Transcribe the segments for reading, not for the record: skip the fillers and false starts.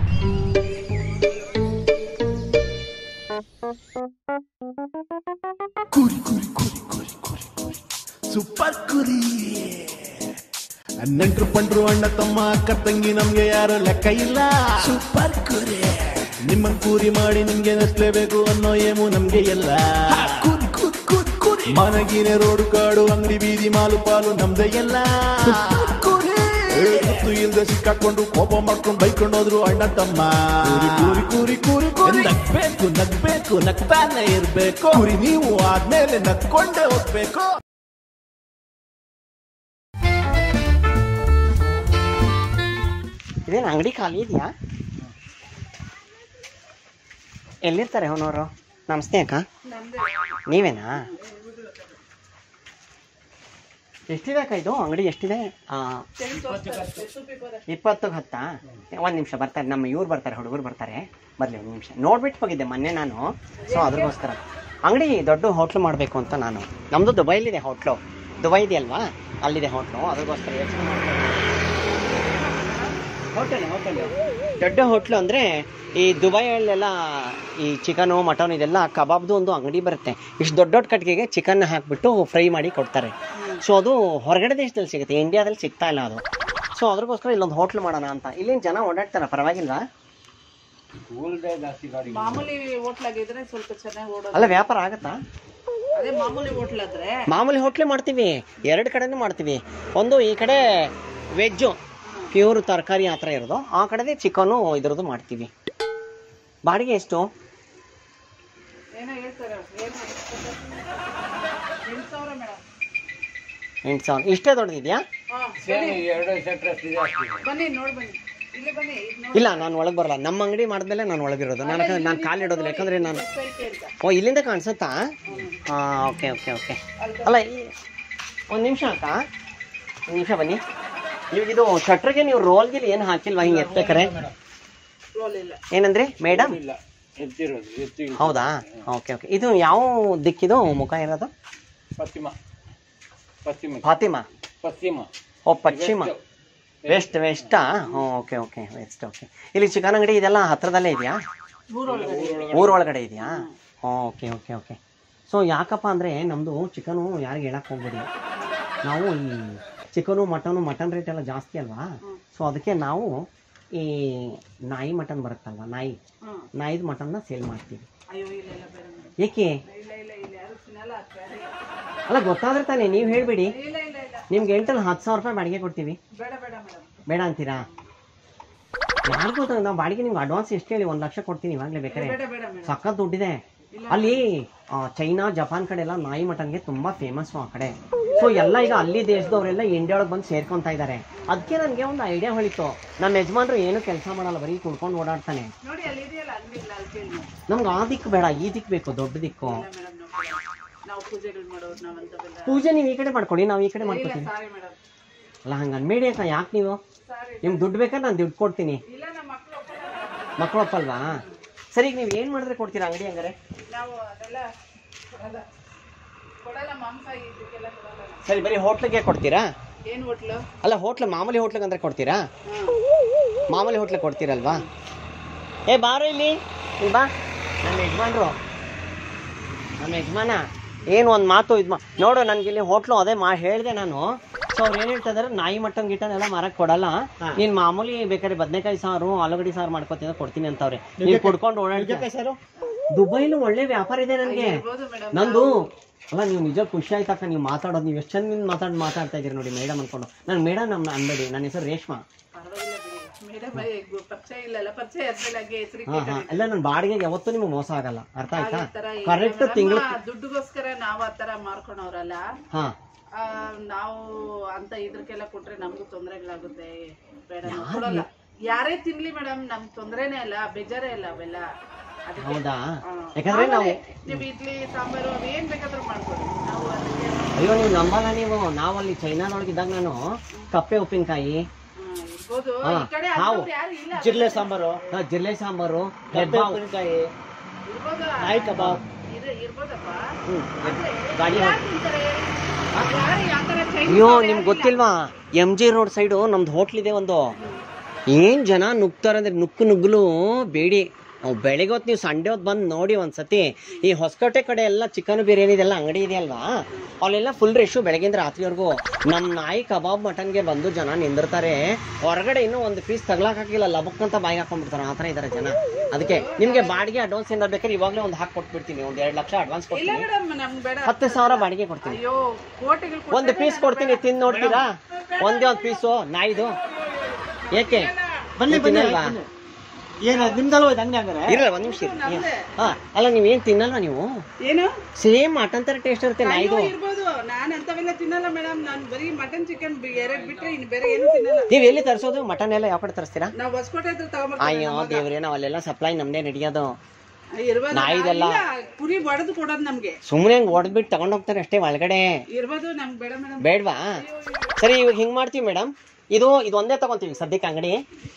ಕುರಿ ಕುರಿ ಕುರಿ ಕುರಿ ಕುರಿ ಕುರಿ ಸೂಪರ್ ಕುರಿ. ನೆಂಟ್ರು ಪಂಡ್ರು ಅಣ್ಣ ತಮ್ಮ ಅಕ್ಕ ತಂಗಿ ನಮ್ಗೆ ಯಾರು ಲೆಕ್ಕ ಇಲ್ಲ. ಸೂಪರ್ ಕುರಿ. ನಿಮ್ಮನ್ ಕೂರಿ ಮಾಡಿ ನಿಮ್ಗೆ ನಸ್ಲೇಬೇಕು ಅನ್ನೋ ಏಮು ನಮ್ಗೆ ಎಲ್ಲ. ಕುರಿ ಕುರಿ ಕುರಿ ಕುರಿ. ಮನಗಿನ ರೋಡು ಕಾಡು ಅಂಗಡಿ ಬೀದಿ ಮಾಲು ಪಾಲು ನಮ್ದೇ ಎಲ್ಲ. ಗೊತ್ತು ಇಲ್ದೆ ಸಿಕ್ಕಾಕೊಂಡು ಕೋಪ ಮಾಡ್ಕೊಂಡು ಬೈಕೊಂಡು ಹೋದ್ರು ಅಣ್ಣ ತಮ್ಮ. ಕೂರಿ ಕೂರಿ ಕೂರಿ ಕೂರಿ ನಗ್ಬೇಕು ನಗ್ಬೇಕು ನಗ್ತಾನೆ ಇರ್ಬೇಕು. ಕುರಿ ನೀವು ಆದ್ಮೇಲೆ ನಗ್ಕೊಂಡೇ ಹೋಗ್ಬೇಕು. ಇದೇನು ಅಂಗಡಿ ಖಾಲಿ ಇದೆಯಾ? ಎಲ್ಲಿರ್ತಾರೆ ಅವನವರು? ನಮಸ್ತೆ ಅಕ್ಕ, ನೀವೇನಾ? ಎಷ್ಟಿದೆ ಅಕ್ಕ ಇದು ಅಂಗಡಿ? ಎಷ್ಟಿದೆ? 20ಕ್ಕೆ 10. ಒಂದು ನಿಮಿಷ ಬರ್ತಾರೆ, ನಮ್ಮ ಇವ್ರು ಬರ್ತಾರೆ, ಹುಡುಗರು ಬರ್ತಾರೆ, ಬರಲಿ ಒಂದು ನಿಮಿಷ. ನೋಡ್ಬಿಟ್ಟು ಹೋಗಿದ್ದೆ ಮೊನ್ನೆ ನಾನು, ಸೊ ಅದ್ರಗೋಸ್ಕರ ಅಂಗಡಿ ದೊಡ್ಡ ಹೋಟ್ಲು ಮಾಡಬೇಕು ಅಂತ ನಾನು. ನಮ್ಮದು ದುಬೈಲಿದೆ ಹೋಟ್ಲು, ದುಬೈ ಇದೆಯಲ್ವಾ, ಅಲ್ಲಿದೆ ಹೋಟ್ಲು, ಅದಕ್ಕೋಸ್ಕರ ಯೋಚನೆ ಮಾಡ್ತೀನಿ. ಹೋಟೆಲ್ ದೊಡ್ಡ ಹೋಟ್ಲು ಅಂದರೆ ಈ ದುಬೈಯಲ್ಲೆಲ್ಲ ಈ ಚಿಕನು ಮಟನ್ ಇದೆಲ್ಲ ಕಬಾಬ್ದು ಒಂದು ಅಂಗಡಿ ಬರುತ್ತೆ. ಇಷ್ಟು ದೊಡ್ಡ ದೊಡ್ಡ ಕಟ್ಟಿಗೆಗೆ ಚಿಕನ್ ಹಾಕಿಬಿಟ್ಟು ಫ್ರೈ ಮಾಡಿ ಕೊಡ್ತಾರೆ. ಸೊ ಅದು ಹೊರಗಡೆ ದೇಶದಲ್ಲಿ ಸಿಗುತ್ತೆ, ಇಂಡಿಯಾದಲ್ಲಿ ಸಿಗ್ತಾ ಇಲ್ಲ ಅದು. ಸೊ ಅದ್ರಗೋಸ್ಕರ ಇಲ್ಲೊಂದು ಹೋಟ್ಲು ಮಾಡೋಣ ಅಂತ. ಇಲ್ಲಿನ ಜನ ಓಡಾಡ್ತಾರ, ಪರವಾಗಿಲ್ವಾ? ಮಾಮೂಲಿ ಹೋಟ್ಲಾಗಿದ್ರೆ ಸ್ವಲ್ಪ ಚೆನ್ನಾಗಿ ಓಡೋದು. ಅಲ್ಲ ವ್ಯಾಪಾರ ಆಗತ್ತಾ? ಅದೇ ಮಾಮೂಲಿ ಹೋಟ್ಲಾದ್ರೆ ಮಾಮೂಲಿ ಹೋಟ್ಲೇ ಮಾಡ್ತೀವಿ, 2 ಕಡೆನೂ ಮಾಡ್ತೀವಿ. ಒಂದು ಈ ಕಡೆ ವೆಜ್ಜು ಪ್ಯೂರ್ ತರಕಾರಿ ಆ ಥರ ಇರೋದು, ಆ ಕಡೆದೇ ಚಿಕನು ಇದ್ರದ್ದು ಮಾಡ್ತೀವಿ. ಬಾಡಿಗೆ ಎಷ್ಟು? ಏನೋ ಹೇಳ್ತಾರೆ, 8,000. ಇಷ್ಟೇ ದೊಡ್ಡದಿದೆಯಾ? ಬನ್ನಿ ನೋಡಿ ಬನ್ನಿ, ಇಲ್ಲಿ ಬನ್ನಿ. ಇಲ್ಲ, ನಾನು ಒಳಗೆ ಬರಲ್ಲ. ನಮ್ಮ ಅಂಗಡಿ ಮಾಡಿದ್ಮೇಲೆ ನಾನು ಒಳಗಿರೋದು. ನಾನು ಕಾಲಿಡೋದಿಲ್ಲ, ಯಾಕಂದ್ರೆ ನಾನು ಇಲ್ಲಿಂದ ಕಾಣಿಸುತ್ತಾ? ಹಾಂ, ಓಕೆ ಓಕೆ ಓಕೆ. ಅಲ್ಲ, ಒಂದು ನಿಮಿಷ ಅಕ್ಕ, ಒಂದು ನಿಮಿಷ ಬನ್ನಿ. ಇದು ಶಟ್ರಿಗೆ ನೀವು ರೋಲ್ಗಿಲ್ಲಿ ಏನು ಹಾಕಿಲ್ವಾ? ಹಿಂಗೆ ಎತ್ತಬೇಕಾರೆ ಏನಂದ್ರೆ ಮೇಡಮ್? ಹೌದಾ, ಓಕೆ ಓಕೆ. ಇದು ಯಾವ ದಿಕ್ಕಿದು ಮುಖ ಇರೋದು? ಫಾತಿಮಾ. ಓ, ಪಶ್ಚಿಮ. ವೆಸ್ಟಾ? Okay okay, west. ಓಕೆ. ಇಲ್ಲಿ ಚಿಕನ್ ಅಂಗಡಿ ಇದೆಲ್ಲ ಹತ್ರದಲ್ಲೇ ಇದೆಯಾ? ಊರೊಳಗಡೆ ಇದೆಯಾ? Okay okay okay. ಸೊ ಯಾಕಪ್ಪ ಅಂದರೆ ನಮ್ಮದು ಚಿಕನು ಯಾರಿಗೆ ಹೇಳಕ್ಕೆ ಹೋಗ್ಬೇಡಿ. ನಾವು ಈ ಚಿಕನು ಮಟನ್ ರೇಟ್ ಎಲ್ಲ ಜಾಸ್ತಿ ಅಲ್ವಾ? ಸೊ ಅದಕ್ಕೆ ನಾವು ಈ ನಾಯಿ ಮಟನ್ ಬರುತ್ತಲ್ವ, ನಾಯಿದು ಮಟನ್ನ ಸೇಲ್ ಮಾಡ್ತೀವಿ. ಏಕೆ? ಅಲ್ಲ, ಗೊತ್ತಾದ್ರೆ ತಾನೇ, ನೀವು ಹೇಳ್ಬಿಡಿ. ನಿಮ್ಗೆ 10,000 ರೂಪಾಯಿ ಬಾಡಿಗೆ ಕೊಡ್ತೀವಿ. ಬೇಡ ಅಂತೀರಾ? ಯಾರಿಗೂ ಗೊತ್ತಾಗ, ನಾವು ಬಾಡಿಗೆ ನಿಮ್ಗೆ ಅಡ್ವಾನ್ಸ್ ಎಷ್ಟು ಹೇಳಿ 1 ಲಕ್ಷ ಕೊಡ್ತೀನಿ ಇವಾಗಲೇ ಬೇಕಾರೆ. ಸಖತ್ ದುಡ್ಡಿದೆ ಅಲ್ಲಿ. ಚೈನಾ ಜಪಾನ್ ಕಡೆ ಎಲ್ಲ ನಾಯಿ ಮಟನ್ಗೆ ತುಂಬಾ ಫೇಮಸ್ಸು ಆ ಕಡೆ. ಸೊ ಎಲ್ಲ ಈಗ ಅಲ್ಲಿ ದೇಶದವರೆಲ್ಲ ಇಂಡಿಯಾ ಒಳಗೆ ಬಂದು ಸೇರ್ಕೊಂತ ಇದ್ದಾರೆ. ಅದಕ್ಕೆ ನನಗೆ ಒಂದು ಐಡಿಯಾ ಹೊಳಿತು. ನಮ್ಮ ಯಜಮಾನ್ರು ಏನು ಕೆಲಸ ಮಾಡಲ್ಲ, ಬರೀ ಕುಡ್ಕೊಂಡು ಓಡಾಡ್ತಾನೆ. ನಮ್ಗೆ ಆ ದಿಕ್ಕು ಬೇಡ, ಈ ದಿಕ್ಕು ಬೇಕು, ದೊಡ್ಡ ದಿಕ್ಕು. ಪೂಜೆ ನೀವು ಈ ಕಡೆ ಮಾಡ್ಕೊಡಿ, ನಾವು ಈ ಕಡೆ ಮಾಡ್ಕೊತೀವಿ. ಅಲ್ಲ, ಹಂಗೆ ಅನ್ಬೇಡಿ ಅಕ್ಕ. ಯಾಕೆ ನೀವು? ನಿಮ್ಗೆ ದುಡ್ಡು ಬೇಕಾದ್ರೆ ನಾನು ದುಡ್ಡು ಕೊಡ್ತೀನಿ. ಮಕ್ಕಳು ಒಪ್ಪಲ್ವಾ? ಸರಿ, ಈಗ ನೀವು ಏನು ಮಾಡಿದ್ರೆ ಕೊಡ್ತೀರಾ ಅಂಗಡಿ? ಹಂಗಾರೆ ಸರಿ, ಬರೀ ಹೋಟ್ಲಿಗೆ ಕೊಡ್ತೀರಾ? ಅಲ್ಲ, ಹೋಟ್ಲು ಮಾಮೂಲಿ ಹೋಟ್ಲಿಗೆ ಅಂದ್ರೆ ಕೊಡ್ತೀರಾ? ಮಾಮೂಲಿ ಹೋಟ್ಲಿಗೆ ಕೊಡ್ತೀರಲ್ವಾ? ಏ ಬಾರೋ ಇಲ್ಲಿ, ಬಾ. ನಮ್ಮ ಯಜಮಾನ ಏನು ಒಂದು ಮಾತು ನೋಡು, ನನಗೆ ಇಲ್ಲಿ ಹೋಟ್ಲು ಅದೇ ಹೇಳಿದೆ ನಾನು. ಸೊ ಅವ್ರು ಏನು ಹೇಳ್ತಾ ಇದಾರೆ, ನಾಯಿ ಮಟನ್ ಗಿಟನ್ ಎಲ್ಲ ಮಾರಕ್ಕೆ ಕೊಡಲ್ಲ, ನೀನು ಮಾಮೂಲಿ ಬೇಕಾದ್ರೆ ಬದನೆಕಾಯಿ ಸಾರು ಆಲೂಗಡ್ಡೆ ಸಾರು ಮಾಡ್ಕೊತಿದ್ರೆ ಕೊಡ್ತೀನಿ ಅಂತವ್ರೆ. ನೀವು ಕೊಡ್ಕೊಂಡು ಓಡಾಡ್ತೀವಿ ಸಾರು. ದುಬೈಲು ಒಳ್ಳೆ ವ್ಯಾಪಾರ ಇದೆ ನನಗೆ, ನಂದು. ಅಲ್ಲ, ನೀವು ನಿಜ ಖುಷಿ ಆಯ್ತಕ್ಕ ನೀವು ಮಾತಾಡೋದು. ನೀವು ಎಷ್ಟು ಚಂದ ಮಾತಾಡ್ತಾ ಇದ್ದೀರಿ ನೋಡಿ, ಮೇಡಮ್ ಅನ್ಕೊಂಡು. ನಾನು ಮೇಡಮ್ ನಮ್ಮ ಅನ್ಬೇಡಿ, ನನ್ನ ಹೆಸರು ರೇಷ್ಮಾ. ಎಲ್ಲ ನನ್ನ ಬಾಡಿಗೆಗೆ ಯಾವತ್ತೂ ನಿಮ್ಗೆ ಮೋಸ ಆಗಲ್ಲ, ಅರ್ಥ ಆಯ್ತಾ? ಕರೆಕ್ಟ್ ತಿಂಗಳು ದುಡ್ಡುಗೋಸ್ಕರ ನಾವು ಆತರ ಮಾರ್ಕೊಂಡವ್ರಲ್ಲ. ನಾವು ಅಂತ ಇದ್ರಕ್ಕೆಲ್ಲ ಕೊಟ್ರೆ ನಮ್ಗೂ ತೊಂದರೆಗಳಾಗುತ್ತೆ. ಬೇಡ, ಕೊಡಲ್ಲ. ಯಾರೇ ತಿನ್ಲಿ ಮೇಡಮ್, ನಮ್ಗೆ ತೊಂದರೆನೇ ಅಲ್ಲ, ಬೇಜಾರೇ ಇಲ್ಲ ಅವೆಲ್ಲ. ಹೌದಾ? ಯಾಕಂದ್ರೆ ನಾವು ಇಡ್ಲಿ ಸಾಂಬಾರು ಏನ್ ಬೇಕಾದ್ರೂ ಮಾಡ್ಕೊಡಿ. ಅಯ್ಯೋ, ನೀವು ನಂಬಲ್ಲ ನೀವು. ನಾವಲ್ಲಿ ಚೈನಾದೊಳಗಿದ್ದಾಗ ನಾನು ಕಪ್ಪೆ ಉಪ್ಪಿನಕಾಯಿ, ಜಿರ್ಲೆ ಸಾಂಬಾರು, ಉಪ್ಪಿನಕಾಯಿ, ನಾಯಿ ಕಬಾಬ್, ಗಾಡಿ. ಅಯ್ಯೋ, ನಿಮ್ಗೆ ಗೊತ್ತಿಲ್ವಾ? MG ರೋಡ್ ಸೈಡು ನಮ್ದು ಹೋಟ್ಲ್ ಇದೆ ಒಂದು. ಏನು ಜನ ನುಗ್ತಾರಂದ್ರೆ ನುಗ್ಗಲು ಬೇಡಿ. ಬೆಳಿಗ್ಗೆ ಹೊತ್ತು ನೀವು ಸಂಡೇ ಹೊತ್ತು ಬಂದು ನೋಡಿ ಒಂದ್ಸತಿ. ಈ ಹೊಸಕೋಟೆ ಕಡೆ ಎಲ್ಲ ಚಿಕನ್ ಬಿರಿಯಾನಿ ಇದೆಲ್ಲ ಅಂಗಡಿ ಇದೆಯಲ್ವಾ, ಅಲ್ಲೆಲ್ಲ ಫುಲ್ ರೆಶು ಬೆಳಗ್ಗೆಯಿಂದ ರಾತ್ರಿವರೆಗೂ. ನಮ್ಮ ನಾಯಿ ಕಬಾಬ್ ಮಟನ್ಗೆ ಬಂದು ಜನ ನಿಂದಿರ್ತಾರೆ. ಹೊರಗಡೆ ಇನ್ನೂ ಒಂದು ಪೀಸ್ ತಗ್ಲಾಕಿಲ್ಲ, ಲಬಕ್ಕಂತ ಬಾಯಿಗೆ ಹಾಕೊಂಡ್ಬಿಡ್ತಾರೆ. ಆ ಥರ ಇದ್ದಾರೆ ಜನ. ಅದಕ್ಕೆ ನಿಮಗೆ ಬಾಡಿಗೆ ಅಡ್ವಾನ್ಸ್ ಏನಾರು ಬೇಕಾದ್ರೆ ಇವಾಗಲೇ ಒಂದು ಹಾಕಿ ಕೊಟ್ಬಿಡ್ತೀನಿ. ಒಂದು 2 ಲಕ್ಷ ಅಡ್ವಾನ್ಸ್ ಕೊಡ್ತೀನಿ, 10,000 ಬಾಡಿಗೆ ಕೊಡ್ತೀನಿ. ಒಂದು ಪೀಸ್ ಕೊಡ್ತೀನಿ, ತಿಂದು ನೋಡ್ತೀರಾ? ಒಂದೇ ಒಂದು ಪೀಸು ನಾಯಿದು. ಏಕೆ ಬನ್ನಿ ತಿನ್ನಲ್ವಾ? ಏನು ನಿಮ್ದಲ್ವ ಅಂಗಡಿ ಹಂಗಾರೆ? ಇರಲ್ಲ, ಒಂದ್ ನಿಮಿಷ. ಹಾ, ಅಲ್ಲ ನೀವೇನ್ ತಿನ್ನಲ್ವಾ ನೀವು? ಏನು ಸೇಮ್ ಮಟನ್ ತರ ಟೇಸ್ಟ್ ಇರುತ್ತೆ ನಾಯಿದು. ಇರ್ಬೋದು, ನಾನು ಅಂತವೆಲ್ಲ ತಿನ್ನಲ್ಲ ಮೇಡಮ್. ನಾನು ಬರೀ ಮಟನ್ ಚಿಕನ್ 2 ಬಿಟ್ರೆ ಇನ್ನು ಬೇರೆ ಏನು ತಿನ್ನಲ್ಲ. ನೀವ್ ಎಲ್ಲಿ ತರಿಸೋದು ಮಟನ್ ಎಲ್ಲ? ಯಾವ ಕಡೆ ತರಿಸ್ತೀರಾ? ನಾವು ಹೊಸಕೋಟೆ ಹತ್ರ ತಗೊಂಡ್ಬರ್ತೀವಿ. ಅಯ್ಯೋ ದೇವ್ರೆ, ನಾವ್ ಅಲ್ಲೆಲ್ಲ ಸಪ್ಲೈ ನಮ್ದೇ ನಡೆಯೋದು. ಇರ್ಬೋದು, ನಾಯಿದೆಲ್ಲ ಕುರಿ ಹೊಡೆದು ಕೊಡೋದು ನಮ್ಗೆ. ಸುಮ್ಮನೆ ಹಂಗ್ ಹೊಡೆದ್ಬಿಟ್ಟು ತಗೊಂಡ್ ಹೋಗ್ತಾರೆ ಅಷ್ಟೇ ಒಳಗಡೆ. ಇರ್ಬೋದು, ನಮ್ಗೆ ಬೇಡ ಮೇಡಮ್. ಬೇಡ್ವಾ? ಸರಿ, ಇವಾಗ ಹಿಂಗ್ ಮಾಡ್ತೀವಿ ಮೇಡಮ್. ಇದು ಒಂದೇ ತಗೊಂತೀವಿ ಸದ್ಯಕ್ಕೆ ಅಂಗಡಿ.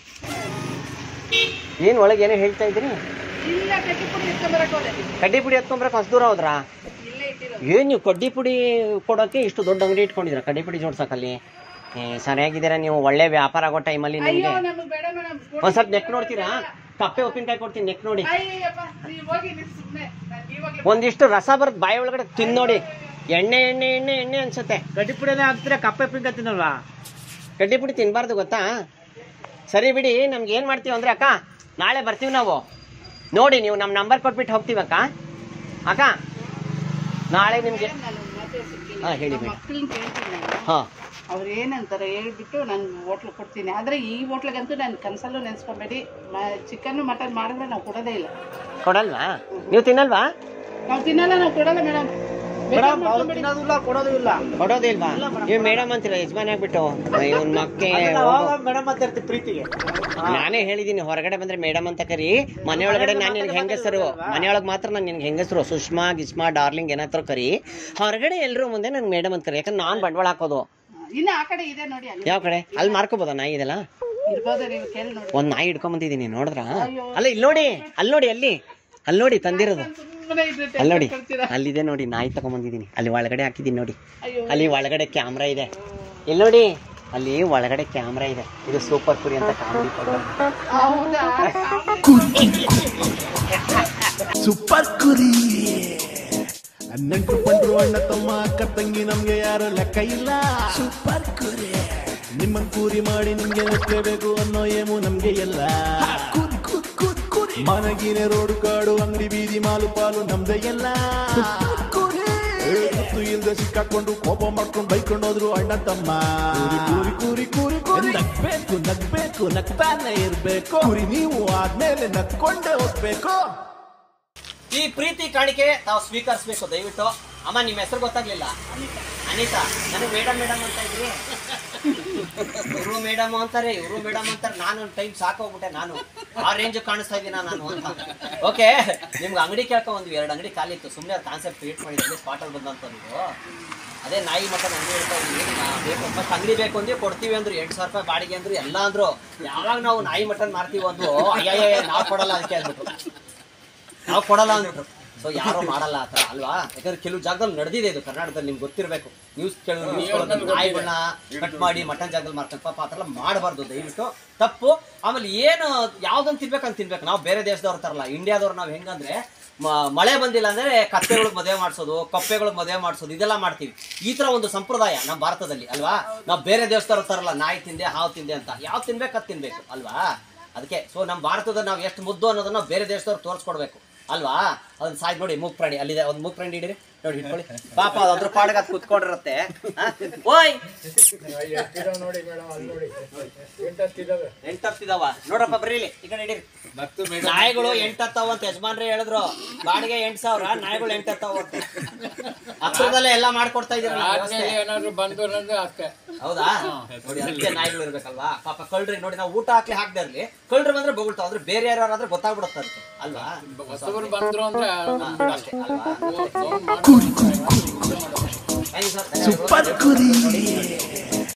ಏನ್ ಒಳಗೆ ಏನೋ ಹೇಳ್ತಾ ಇದ್ರಿ? ಇಲ್ಲ, ಕಟ್ಟಿ ಪುಡಿ ಎತ್ಕೊಂಬರಕ್ ಹೋದೆ. ಕಡ್ಡಿ ಪುಡಿ ಎತ್ಕೊಂಡ್ಬರಕ್ ಅಷ್ಟು ದೂರ ಹೋದ್ರಾ? ಇಲ್ಲೇ ಇಟ್ಟಿರೋ. ಏನ್ ನೀವು ಕಡ್ಡಿ ಪುಡಿ ಕೊಡೋಕೆ ಇಷ್ಟು ದೊಡ್ಡ ಅಂಗಡಿ ಇಟ್ಕೊಂಡಿದ್ರ? ಕಡ್ಡಿ ಪುಡಿ ಜೋಡ್ಸಕ್ಕಲ್ಲಿ ಸರಿಯಾಗಿದ್ದೀರಾ ನೀವು. ಒಳ್ಳೆ ವ್ಯಾಪಾರ ಆಗೋ ಟೈಮಲ್ಲಿ ನಿಮ್ಗೆ. ಅಯ್ಯೋ, ನಮ್ಗೆ ಬೇಡ ಮೇಡಮ್. ಒಂದ್ಸತ್ ನೆಕ್ ನೋಡ್ತೀರಾ? ಕಪ್ಪೆ ಉಪ್ಪಿನಕಾಯಿ ಕೊಡ್ತೀನಿ, ನೆಕ್ ನೋಡಿ. ಅಯ್ಯಪ್ಪ, ನೀವು ಹೋಗಿ ಸುಮ್ಮನೆ. ಒಂದಿಷ್ಟು ರಸ ಬರುತ್ತೆ ಬಾಯಿ ಒಳಗಡೆ, ತಿನ್ ನೋಡಿ. ಎಣ್ಣೆ ಎಣ್ಣೆ ಎಣ್ಣೆ ಎಣ್ಣೆ ಅನ್ಸುತ್ತೆ. ಗಡ್ಡಿ ಪುಡಿನೇ ಹಾಕ್ತೀರಾ, ಕಪ್ಪೆ ಉಪ್ಪಿನಕಾಯಿ ತಿನ್ನಲ್ವಾ? ಕಡ್ಡಿ ಪುಡಿ ತಿನ್ಬಾರ್ದು ಗೊತ್ತಾ? ಸರಿ ಬಿಡಿ, ನಮ್ಗೆ ಏನ್ ಮಾಡ್ತೀವಿ ಅಂದ್ರೆ ಅಕ್ಕ, ನಾಳೆ ಬರ್ತೀವಿ ನಾವು. ನೋಡಿ, ನೀವು ನಮ್ಮ ನಂಬರ್ ಕೊಟ್ಬಿಟ್ಟು ಹೋಗ್ತೀವಿ ಅಕ್ಕ. ಅಕ್ಕ ನಾಳೆ ನಿಮ್ಗೆ ಹಾ ಹೇಳಿ ಮೇಡಮ್. ಮಕ್ಕಳನ್ನ ಕೇಳ್ತೀನಿ ನಾನು. ಹಾ, ಅವ್ರು ಏನಂತಾರೆ ಹೇಳ್ಬಿಟ್ಟು ನಾನು ಹೋಟ್ಲ್ ಕೊಡ್ತೀನಿ. ಆದ್ರೆ ಈ ಹೋಟ್ಲಿಗಂತೂ ನಾನು ಕನ್ಸಲ್ಲೂ ನೆನ್ಸ್ಕೊಬೇಡಿ, ಚಿಕನ್ ಮಟನ್ ಮಾಡಿದ್ರೆ ನಾವು ಕೊಡೋದೇ ಇಲ್ಲ. ಕೊಡಲ್ವಾ? ನೀವು ತಿನ್ನಲ್ವಾ? ನಾವು ತಿನ್ನಲ್ಲ, ನಾವು ಕೊಡಲ್ಲ ಮೇಡಮ್. ತಿನ್ನೋದಿಲ್ಲ, ಕೊಡೋದು ಇಲ್ಲ. ಕೊಡೋದೇ ಇಲ್ವಾ? ನೀವು ಮೇಡಮ್ ಅಂತೀರ ಯಜಮಾನ್ ಆಗ್ಬಿಟ್ಟು. ಇವನ್ ಮಕ್ಕೆ ಮೇಡಮ್ ಅಂತ ಇರ್ತೀವಿ ಪ್ರೀತಿಗೆ. ನಾನೇ ಹೇಳಿದೀನಿ, ಹೊರಗಡೆ ಬಂದ್ರೆ ಮೇಡಮ್ ಅಂತ ಕರಿ. ಮನೆಯೊಳಗಡೆ ನಾನು ನಿನ್ಗೆ ಹೆಂಗಸರು, ಮನೆಯೊಳಗೆ ಮಾತ್ರ ನಾನು ನಿನ್ಗೆ ಹೆಂಗಸರು ಸುಷ್ಮಾ ಗಿಸ್ಮಾ ಡಾರ್ಲಿಂಗ್ ಏನಾದ್ರು ಕರಿ. ಹೊರಗಡೆ ಎಲ್ರು ಮುಂದೆ ನನ್ಗೆ ಮೇಡಮ್ ಅಂತ ಕರಿ. ಯಾಕಂದ್ರೆ ನಾನ್ ಬಂಡವಾಳ ಹಾಕೋದು. ಇನ್ನ ಆ ಕಡೆ ಇದೆ ನೋಡಿ. ಯಾವ ಕಡೆ? ಅಲ್ಲಿ ಮಾರ್ಕೋಬೋದ ನಾಯಿ ಇದೆಲ್ಲ? ಇರ್ಬೋದು, ನೀವು ಕೇಳಿ ನೋಡಿ. ಒಂದ್ ನಾಯಿ ಹಿಡ್ಕೊಂಡ್ ಬಂದಿದ್ದೀನಿ, ನೋಡಿದ್ರ? ಅಲ್ಲ ಇಲ್ಲಿ ನೋಡಿ, ಅಲ್ಲಿ ನೋಡಿ, ಅಲ್ಲಿ ನೋಡಿ ತಂದಿರೋದು. ಅಲ್ಲಿ ನೋಡಿ, ಅಲ್ಲಿದೆ ನೋಡಿ, ನಾಯಿ ತಗೊಂಡ್ಬಂದಿದ್ದೀನಿ. ಅಲ್ಲಿ ಒಳಗಡೆ ಹಾಕಿದ್ದೀನಿ ನೋಡಿ. ಅಲ್ಲಿ ಒಳಗಡೆ ಕ್ಯಾಮ್ರಾ ಇದೆ. ಇಲ್ಲಿ ನೋಡಿ, ಅಲ್ಲಿ ಒಳಗಡೆ ಕ್ಯಾಮ್ರಾ ಇದೆ. ಇದು ಸೂಪರ್ ಕುರಿ ಅಂತ ಕಾಮಿಡಿ ಸೂಪರ್ ಕುರಿ. ನೆಂಟು ಪಂಡ್ರು ಅಣ್ಣ ತಮ್ಮ ಅಕ್ಕ ತಂಗಿ ನಮ್ಗೆ ಯಾರು ಲೆಕ್ಕ ಇಲ್ಲ. ಸೂಪರ್ ಕುರಿ. ನಿಮ್ಮನ್ ಕೂರಿ ಮಾಡಿ ನಿಮ್ಗೆ ನಚ್ಲೇಬೇಕು ಅನ್ನೋ ಏಮು ನಮ್ಗೆ ಎಲ್ಲ. ಮನಗಿನ ರೋಡು ಕಾಡು ಅಂಗಡಿ ಬೀದಿ ಮಾಲು ಪಾಲು ನಮ್ದೇ ಎಲ್ಲ. ಗೊತ್ತು ಇಲ್ದೆ ಸಿಕ್ಕಾಕೊಂಡು ಕೋಪ ಮಾಡ್ಕೊಂಡು ಬೈಕೊಂಡು ಹೋದ್ರು ಅಣ್ಣ ತಮ್ಮ. ಕೂರಿ ಕೂರಿ ಕೂರಿ ಕೂರಿ ನಗ್ಬೇಕು ನಗ್ಬೇಕು ನಗ್ತಾನೆ ಇರ್ಬೇಕು. ಕುರಿ ನೀವು ಆದ್ಮೇಲೆ ನಗ್ಕೊಂಡೇ ಹೋಗ್ಬೇಕು. ಈ ಪ್ರೀತಿ ಕಾಣಿಕೆ ತಾವು ಸ್ವೀಕರಿಸಬೇಕು ದಯವಿಟ್ಟು. ಅಮ್ಮ, ನಿಮ್ಮ ಹೆಸರು ಗೊತ್ತಾಗ್ಲಿಲ್ಲ? ಅನಿತಾ. ನನಗೆ ಮೇಡಮ್ ಮೇಡಮ್ ಅಂತ ಇದ್ರಿ. ಇವರು ಮೇಡಮ್ ಅಂತಾರೆ, ಇವರು ಮೇಡಮ್ ಅಂತಾರೆ. ನಾನು ಒಂದು ಟೈಮ್ ಸಾಕೋಗ್ಬಿಟ್ಟೆ. ನಾನು ಆ ರೇಂಜ್ ಕಾಣಿಸ್ತಾ ಇದ್ದೀನ ನಾನು ಅಂತ. ಓಕೆ, ನಿಮ್ಗೆ ಅಂಗಡಿ ಕೇಳ್ಕೊಂಡ್ಬಂದ್ವಿ. 2 ಅಂಗಡಿ ಖಾಲಿ ಇತ್ತು. ಸುಮ್ಮನೆ ಕಾನ್ಸೆಪ್ಟ್ ಕ್ರಿಯೇಟ್ ಮಾಡಿದ್ರೆ ಸ್ಪಾಟಲ್ಲಿ ಬಂದಂತ ನೀವು. ಅದೇ ನಾಯಿ ಮಟನ್ ಅಂಗಡಿ ಹೇಳ್ತಾ ಇದ್ವಿ. ಬೇಕು ಫಸ್ಟ್ ಅಂಗಡಿ ಬೇಕು ಅಂದ್ರೆ ಕೊಡ್ತೀವಿ ಅಂದ್ರು. 2,000 ರೂಪಾಯಿ ಬಾಡಿಗೆ ಅಂದ್ರು, ಎಲ್ಲ ಅಂದ್ರು. ಯಾವಾಗ ನಾವು ನಾಯಿ ಮಟನ್ ಮಾಡ್ತೀವಿ ಅಂದ್ರು, ಅಯ್ಯ ನಾವು ಕೊಡಲ್ಲ ಅದಕ್ಕೆ ಅಂದ್ಬಿಟ್ಟು. ನಾವು ಕೊಡಲ್ಲ ಅಂದ್ಬಿಟ್ರು. ಸೊ ಯಾರು ಮಾಡಲ್ಲ ಆ ಥರ ಅಲ್ವಾ? ಯಾಕಂದ್ರೆ ಕೆಲವು ಜಾಗದಲ್ಲಿ ನಡೆದಿದೆ ಇದು ಕರ್ನಾಟಕದಲ್ಲಿ. ನಿಮ್ಗೆ ಗೊತ್ತಿರಬೇಕು. ನ್ಯೂಸ್ ನಾಯಿಗಳನ್ನ ಕಟ್ ಮಾಡಿ ಮಟನ್ ಜಾಗದಲ್ಲಿ ಮಾರ್ತಾರೆ. ಪಾಪ ಆ ಥರ ಮಾಡಬಾರ್ದು ದಯವಿಟ್ಟು, ತಪ್ಪು. ಆಮೇಲೆ ಏನು ಯಾವ್ದನ್ನು ತಿನ್ಬೇಕಂತ ತಿನ್ಬೇಕು. ನಾವು ಬೇರೆ ದೇಶದವ್ರು ತರಲ್ಲ. ಇಂಡಿಯಾದವ್ರು ನಾವು ಹೆಂಗಂದ್ರೆ, ಮಳೆ ಬಂದಿಲ್ಲ ಅಂದ್ರೆ ಕತ್ತೆಗಳಿಗೆ ಮದುವೆ ಮಾಡಿಸೋದು, ಕಪ್ಪೆಗಳಿಗೆ ಮದುವೆ ಮಾಡಿಸೋದು, ಇದೆಲ್ಲ ಮಾಡ್ತೀವಿ. ಈ ಥರ ಒಂದು ಸಂಪ್ರದಾಯ ನಮ್ಮ ಭಾರತದಲ್ಲಿ ಅಲ್ವಾ? ನಾವು ಬೇರೆ ದೇಶದವ್ರು ತರಲ್ಲ. ನಾಯಿ ತಿಂದೆ ಹಾವು ತಿಂದೆ ಅಂತ. ಯಾವ್ದು ತಿನ್ಬೇಕು ಅದು ತಿನ್ಬೇಕು ಅಲ್ವಾ? ಅದಕ್ಕೆ ಸೊ ನಮ್ಮ ಭಾರತದ ನಾವು ಎಷ್ಟು ಮುದ್ದು ಅನ್ನೋದನ್ನ ಬೇರೆ ದೇಶದವ್ರು ತೋರಿಸ್ಕೊಡ್ಬೇಕು ಅಲ್ವಾ? ಅದನ್ನ ಸಾಯ್ ನೋಡಿ, ಮೂಗ್ ಪ್ರಾಣಿ ಅಲ್ಲಿದೆ. ಒಂದು ಮೂಗ್ ಪ್ರಾಣಿ ಹಿಡಿರಿ ನೋಡಿ, ಇಟ್ಕೊಳ್ಳಿ. ಪಾಪ ಅದ್ರ ಪಾಡಗ ಅದು ಕುತ್ಕೊಂಡಿರುತ್ತೆ. ಓಯ್, 8 ಹತ್ತಿದಾವ ನೋಡ್ರಪ್ಪ, ಬರೀಲಿ ಈ ಕಡೆ ಹಿಡೀರಿ. ನಾಯಿಗಳು 8 ಹತ್ತಾವ ಅಂತ ಯಜಮಾನ್ರೆ ಹೇಳಿದ್ರು. ಬಾಡಿಗೆ 8,000, ನಾಯಿಗಳು 8 ಹತ್ತಾವ ಅಂತ. ಹತ್ರದಲ್ಲೇ ಎಲ್ಲ ಮಾಡ್ಕೊಡ್ತಾ ಇದೀರ. ಹೌದಾ? ನೋಡಿ, ಅದಕ್ಕೆ ನಾಯಿಗಳು ಇರ್ಬೇಕಲ್ವಾ? ಪಾಪ ಕಳ್ರಿ ನೋಡಿ, ನಾವು ಊಟ ಹಾಕ್ಲಿ ಹಾಕ್ದೇ ಇರ್ಲಿ, ಕಳ್ರಿ ಬಂದ್ರೆ ಬೊಗಳ್ತಾವ. ಅಂದ್ರೆ ಬೇರೆ ಯಾರಾದ್ರೆ ಗೊತ್ತಾಗ್ಬಿಡುತ್ತೆ ಅದಕ್ಕೆ ಅಲ್ವಾ? ಸೂಪರ್ ಕುರಿ.